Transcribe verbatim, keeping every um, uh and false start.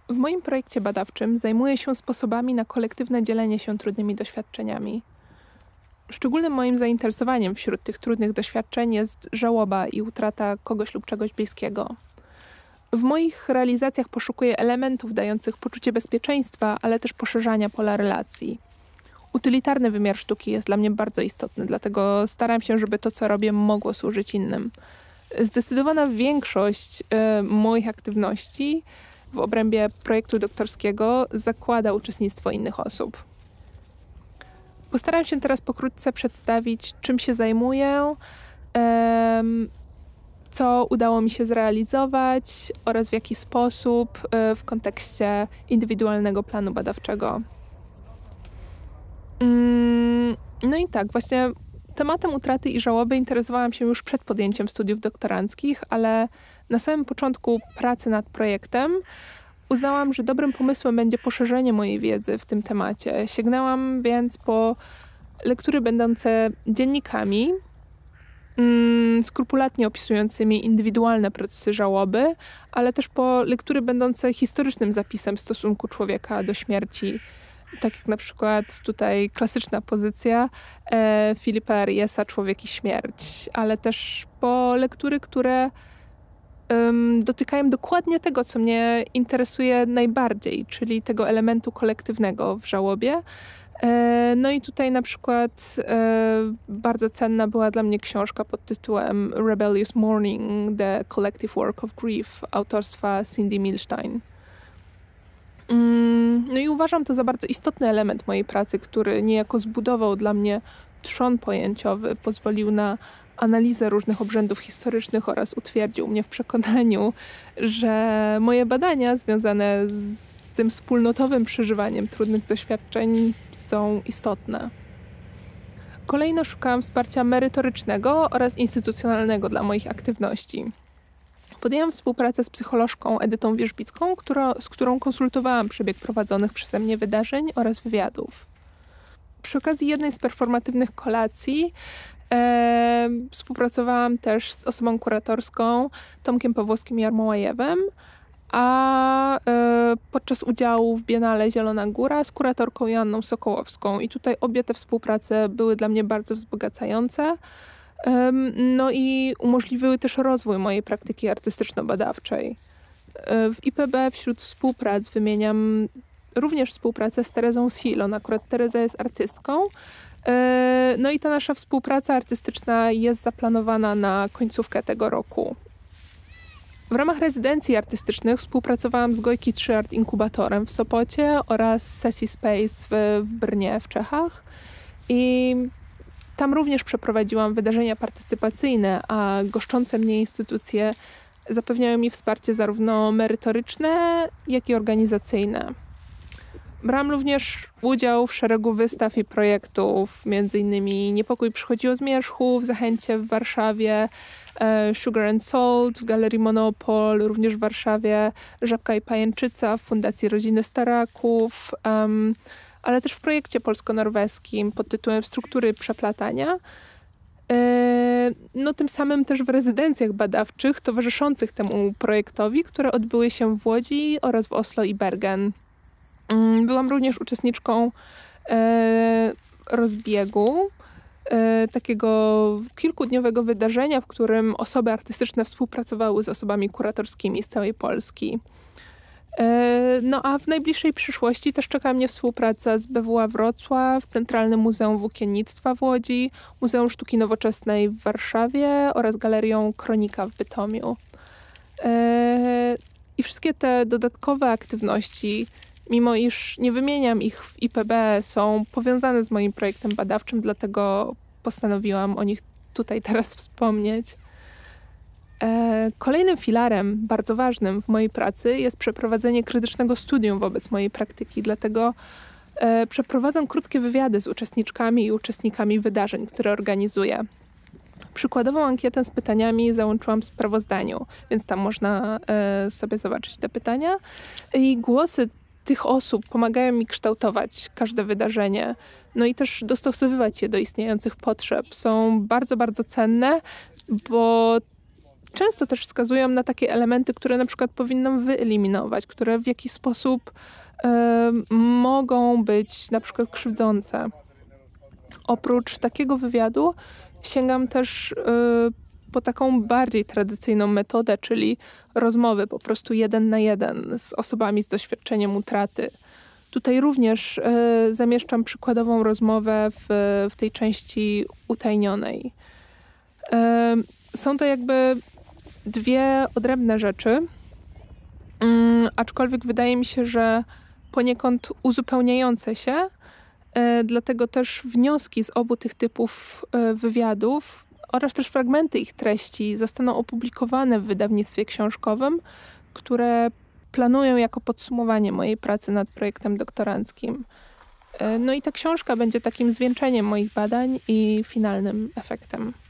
W moim projekcie badawczym zajmuję się sposobami na kolektywne dzielenie się trudnymi doświadczeniami. Szczególnym moim zainteresowaniem wśród tych trudnych doświadczeń jest żałoba i utrata kogoś lub czegoś bliskiego. W moich realizacjach poszukuję elementów dających poczucie bezpieczeństwa, ale też poszerzania pola relacji. Utylitarny wymiar sztuki jest dla mnie bardzo istotny, dlatego staram się, żeby to, co robię, mogło służyć innym. Zdecydowana większość y, moich aktywności w obrębie projektu doktorskiego zakłada uczestnictwo innych osób. Postaram się teraz pokrótce przedstawić, czym się zajmuję, em, co udało mi się zrealizować oraz w jaki sposób e, w kontekście indywidualnego planu badawczego. Mm, no i tak, właśnie tematem utraty i żałoby interesowałam się już przed podjęciem studiów doktoranckich, ale na samym początku pracy nad projektem uznałam, że dobrym pomysłem będzie poszerzenie mojej wiedzy w tym temacie. Sięgnęłam więc po lektury będące dziennikami, mm, skrupulatnie opisującymi indywidualne procesy żałoby, ale też po lektury będące historycznym zapisem stosunku człowieka do śmierci. Tak jak na przykład tutaj klasyczna pozycja e, Filipa Ariesa Człowiek i śmierć, ale też po lektury, które um, dotykają dokładnie tego, co mnie interesuje najbardziej, czyli tego elementu kolektywnego w żałobie. E, no i tutaj na przykład e, bardzo cenna była dla mnie książka pod tytułem Rebellious Mourning, The Collective Work of Grief autorstwa Cindy Milstein. No i uważam to za bardzo istotny element mojej pracy, który niejako zbudował dla mnie trzon pojęciowy, pozwolił na analizę różnych obrzędów historycznych oraz utwierdził mnie w przekonaniu, że moje badania związane z tym wspólnotowym przeżywaniem trudnych doświadczeń są istotne. Kolejno szukałam wsparcia merytorycznego oraz instytucjonalnego dla moich aktywności. Podjęłam współpracę z psycholożką Edytą Wierzbicką, która, z którą konsultowałam przebieg prowadzonych przeze mnie wydarzeń oraz wywiadów. Przy okazji jednej z performatywnych kolacji e, współpracowałam też z osobą kuratorską Tomkiem Pawłowskim-Jarmołajewem, a e, podczas udziału w Biennale Zielona Góra z kuratorką Joanną Sokołowską. I tutaj obie te współprace były dla mnie bardzo wzbogacające. No i umożliwiły też rozwój mojej praktyki artystyczno-badawczej. W I P B wśród współprac wymieniam również współpracę z Terezą Silon. Akurat Tereza jest artystką. No i ta nasza współpraca artystyczna jest zaplanowana na końcówkę tego roku. W ramach rezydencji artystycznych współpracowałam z Gojki trzy Art Inkubatorem w Sopocie oraz Sesji Space w, w Brnie w Czechach. I tam również przeprowadziłam wydarzenia partycypacyjne, a goszczące mnie instytucje zapewniają mi wsparcie zarówno merytoryczne, jak i organizacyjne. Brałam również udział w szeregu wystaw i projektów, między innymi Niepokój przychodzi o zmierzchu w Zachęcie w Warszawie, Sugar and Salt w Galerii Monopol, również w Warszawie, Żabka i Pajęczyca w Fundacji Rodziny Staraków, um, ale też w projekcie polsko-norweskim pod tytułem Struktury przeplatania. No tym samym też w rezydencjach badawczych towarzyszących temu projektowi, które odbyły się w Łodzi oraz w Oslo i Bergen. Byłam również uczestniczką rozbiegu, takiego kilkudniowego wydarzenia, w którym osoby artystyczne współpracowały z osobami kuratorskimi z całej Polski. No a w najbliższej przyszłości też czeka mnie współpraca z B W A Wrocław, Centralnym Muzeum Włókiennictwa w Łodzi, Muzeum Sztuki Nowoczesnej w Warszawie oraz Galerią Kronika w Bytomiu. I wszystkie te dodatkowe aktywności, mimo iż nie wymieniam ich w I P B, są powiązane z moim projektem badawczym, dlatego postanowiłam o nich tutaj teraz wspomnieć. Kolejnym filarem, bardzo ważnym w mojej pracy jest przeprowadzenie krytycznego studium wobec mojej praktyki, dlatego e, przeprowadzam krótkie wywiady z uczestniczkami i uczestnikami wydarzeń, które organizuję. Przykładową ankietę z pytaniami załączyłam w sprawozdaniu, więc tam można e, sobie zobaczyć te pytania. I głosy tych osób pomagają mi kształtować każde wydarzenie, no i też dostosowywać je do istniejących potrzeb. Są bardzo, bardzo cenne, bo często też wskazują na takie elementy, które na przykład powinnam wyeliminować, które w jakiś sposób y, mogą być na przykład krzywdzące. Oprócz takiego wywiadu sięgam też y, po taką bardziej tradycyjną metodę, czyli rozmowy po prostu jeden na jeden z osobami z doświadczeniem utraty. Tutaj również y, zamieszczam przykładową rozmowę w, w tej części utajnionej. Y, są to jakby dwie odrębne rzeczy, y, aczkolwiek wydaje mi się, że poniekąd uzupełniające się, y, dlatego też wnioski z obu tych typów y, wywiadów oraz też fragmenty ich treści zostaną opublikowane w wydawnictwie książkowym, które planuję jako podsumowanie mojej pracy nad projektem doktoranckim. No i ta książka będzie takim zwieńczeniem moich badań i finalnym efektem.